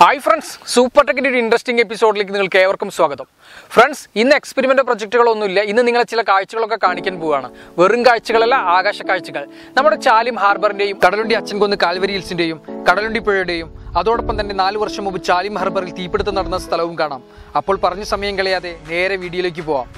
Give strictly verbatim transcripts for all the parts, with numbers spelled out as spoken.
Hi friends, super technical interesting episode like നിങ്ങൾക്ക് ഏവർക്കും സ്വാഗതം. Friends, ഇന്ന് എക്സ്പെരിമെന്റ് പ്രൊജക്റ്റുകളൊന്നുമില്ല. ഇന്ന് നിങ്ങളെ ചില കാഴ്ചകളൊക്കെ കാണിക്കാൻ പോവാണ്. വെറും കാഴ്ചകളല്ല, ആകാശ കാഴ്ചകൾ. നമ്മുടെ ചാലിയം ഹാർബറിന്റെയും കടലുണ്ടി അച്ചൻകുന്ന് കാൽവരി ഹിൽസിന്റെയും കടലുണ്ടി പുഴയുടെയും അതോടൊപ്പം തന്നെ നാല് വർഷം മുമ്പ് ചാലിയം ഹാർബറിൽ തീപിടുത്തം നടന്ന സ്ഥലവും കാണാം. അപ്പോൾ പറഞ്ഞ സമയം കളയാതെ നേരെ വീഡിയോയിലേക്ക് പോവാം.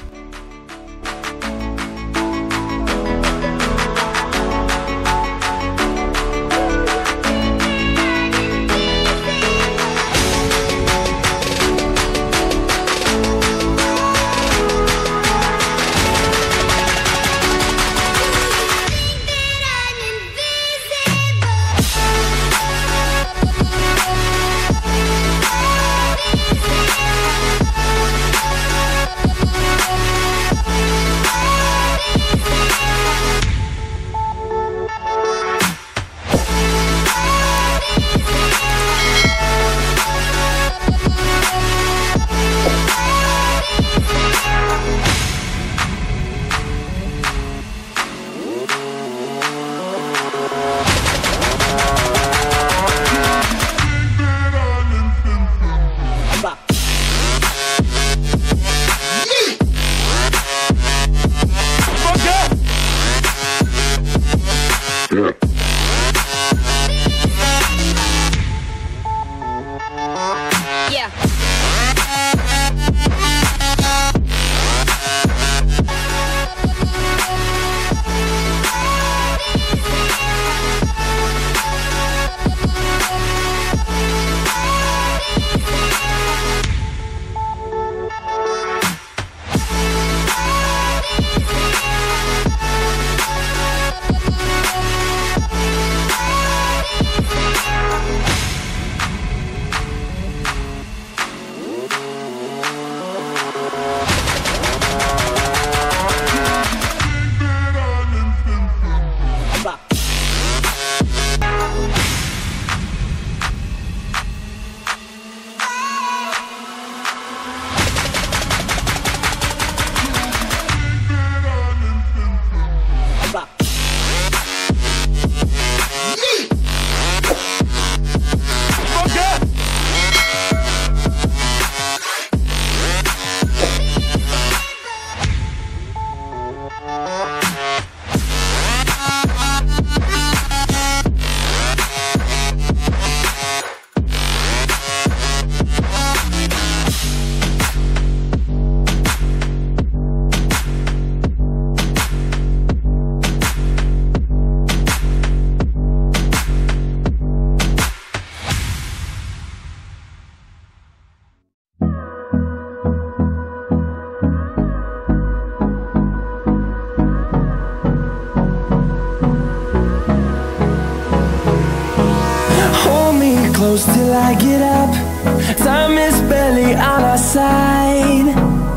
Close till I get up. Time is barely on our side.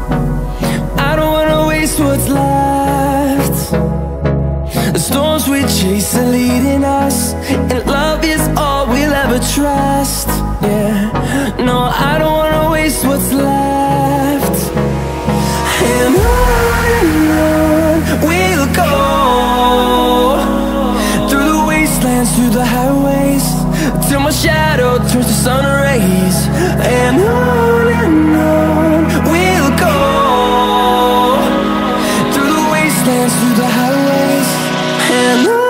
I don't wanna waste what's left. The storms we chase are leading us, and love is all we'll ever trust. Yeah, no, I don't wanna waste what's left. And on and on we'll go, through the wastelands, through the highways, till my shadow turns to sun rays. And on and on we'll go, through the wastelands, through the highways, and on.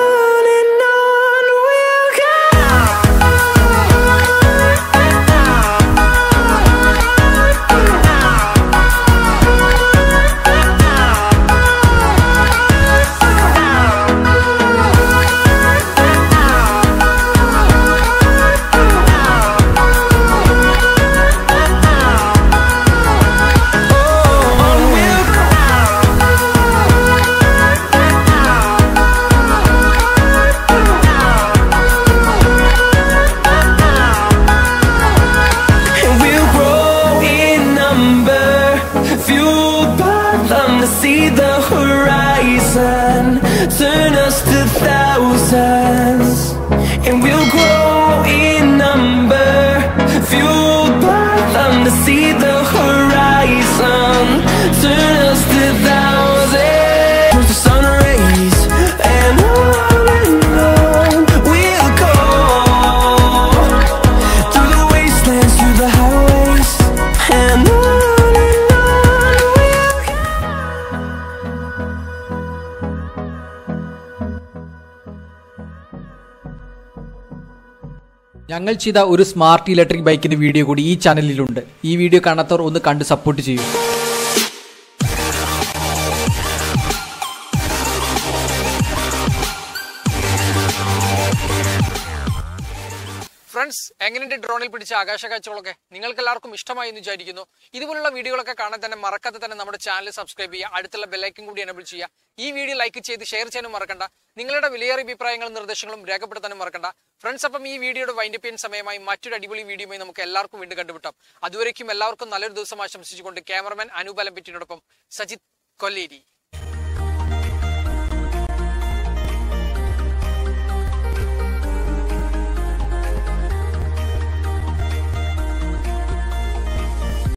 See the horizon turn us to thousands, and we'll grow in number, fueled by them. To see the horizon turn us to thousands, turn to sun rays, and on and on we'll go, through the wastelands, ഞങ്ങൾ ചെയ്ത ഒരു smart electric ബൈക്കിന്റെ video കൂടി ഈ ചാനലിലുണ്ട്. ഈ video കാണാത്തവർ ഒന്ന് കണ്ട് സപ്പോർട്ട് ചെയ്യൂ. ഫ്രണ്ട്സ്, എങ്ങനെയുണ്ട് ഡ്രോണിൽ പിടിച്ച ആകാശ കാഴ്ചകളൊക്കെ? നിങ്ങൾക്ക് എല്ലാവർക്കും ഇഷ്ടമായി എന്ന് വിചാരിക്കുന്നു. ഇതുപോലുള്ള വീഡിയോകളൊക്കെ കാണാൻ തന്നെ മറക്കാതെ തന്നെ നമ്മുടെ ചാനൽ സബ്സ്ക്രൈബ് ചെയ്യുക, അടുത്തുള്ള ബെല്ലൈക്കൻ കൂടി എനേബിൾ ചെയ്യുക. ഈ വീഡിയോ ലൈക്ക് ചെയ്ത് ഷെയർ ചെയ്യാനും മറക്കണ്ട. നിങ്ങളുടെ വിലയേറിയ അഭിപ്രായങ്ങളും നിർദ്ദേശങ്ങളും രേഖപ്പെടുത്താനും മറക്കണ്ട. ഫ്രണ്ട്സ്, അപ്പം ഈ വീഡിയോയുടെ വൈൻഡപ്പ് ചെയ്യാൻ സമയമായി മറ്റൊരു അടിപൊളി വീഡിയോയുമായി നമുക്ക് എല്ലാവർക്കും വീണ്ടും കണ്ടുപിട്ടാം. അതുവരേക്കും എല്ലാവർക്കും നല്ലൊരു ദിവസം ആശംസിച്ചുകൊണ്ട് ക്യാമറമാൻ അനൂപ് അലംപെറ്റിനോടൊപ്പം സജിത് കൊല്ലേരി.